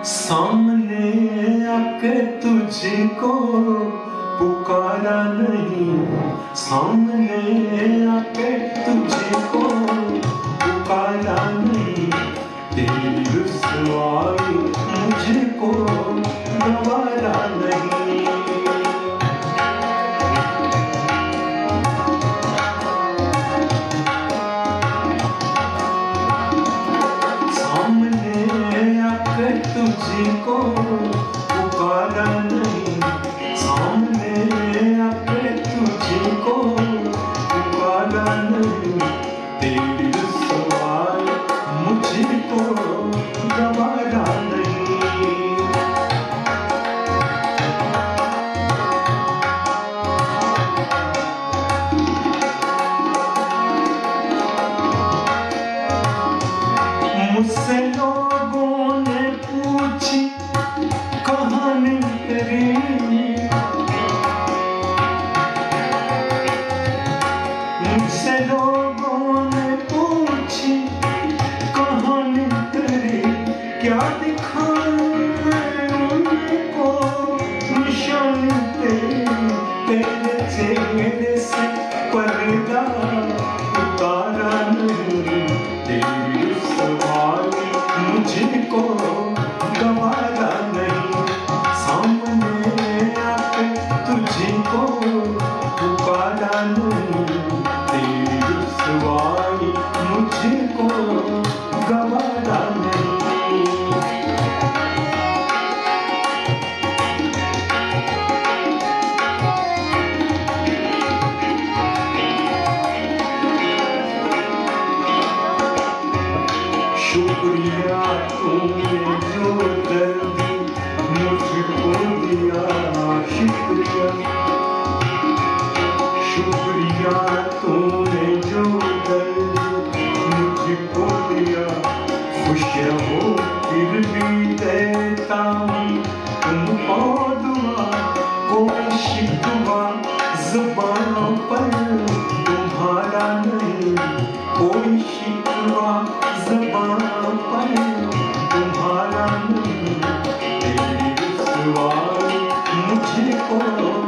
सामने आके तुझको पुकारा नहीं, सामने आके तुझको पुकारा नहीं, तेरी रुसवाई मुझको गवारा नहीं। तुझको पुकारा नहीं, सामने आके तुझको पुकारा नहीं, तेरी रुसवाई मुझको गवारा नहीं। मुझसे लोगों ने पूछी कहानी तेरी, मुझसे लोगों ने पूछी कहानी तेरी, क्या दिखाऊं मैं उनको निशानी तेरी, तेरे चेहरे से पर्दा उतारा नहीं, तेरी रुसवाई मुझको गवारा नहीं, सामने आके तुझको पुकारा नहीं, तेरी रुसवाई मुझको गवारा नहीं। शुक्रिया तूने जो दर्द मुझको दिया, शुक्रिया, शुक्रिया तूने जो दर्द मुझको दिया, खुश रहो फिर भी देता हूँ तुमको दुआ, कोई शिकवा ज़ुबान पर तुम्हारा नहीं, कोई शिकवा ज़ुबान पर तुम्हारा नहीं, तेरी रुसवाई मुझको